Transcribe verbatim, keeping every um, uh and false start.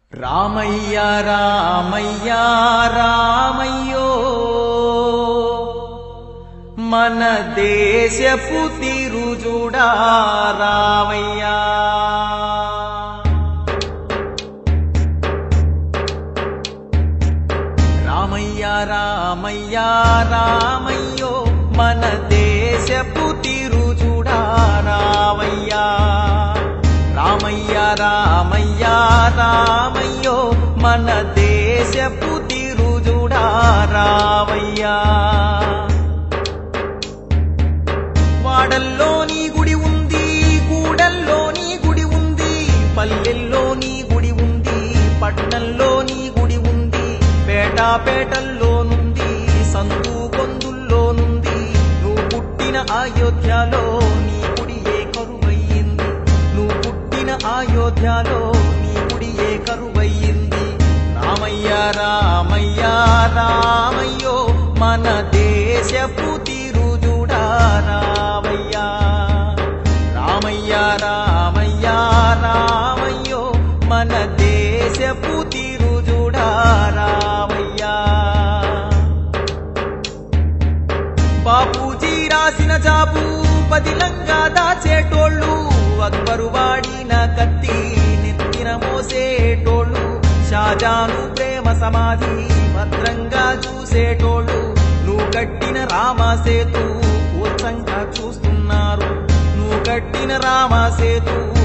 రామయ్య రామయ్య రామయ్యో మన దేశపు తిరుజుడా రావయ్యా రామయ్య రామయ్య రామయ్యో మన దేశపు తిరుజుడా రావయ్యా రామయ్య రామయ్య రామయ్యో మన దేశపు తిరుజుడా రావయ్యా వాడల్లో నీ గుడి ఉంది గూడల్లో నీ గుడి ఉంది పల్లెల్లో నీ గుడి ఉంది పట్నంలో నీ గుడి ఉంది పేటా పేటల్లోనుంది సందు కొందుల్లోనుంది నువ్వు పుట్టిన అయోధ్యలో నీ గుడియే కరువయ్యింది నువ్వు పుట్టిన అయోధ్యలో నీ గుడియే కరువయ్యింది రామయ్య రామయ్య రామయ్యో మన దేశపు తిరుజుడా రావయ్యా రామయ్య రామయ్య రామయ్యో మన దేశపు తిరుజుడా రావయ్యా బాపూజీ రాసిన జాబు పదిలంగా దాచేటోళ్ళు అక్బరు వాడిన కత్తి నెత్తిన మోసేటోళ్ళు షాజాను ప్రేమ సమాధి భద్రంగా చూసేటోళ్ళు నువ్వు కట్టిన రామసేతు కూర్చంగా చూస్తున్నారు నువ్వు కట్టిన రామసేతు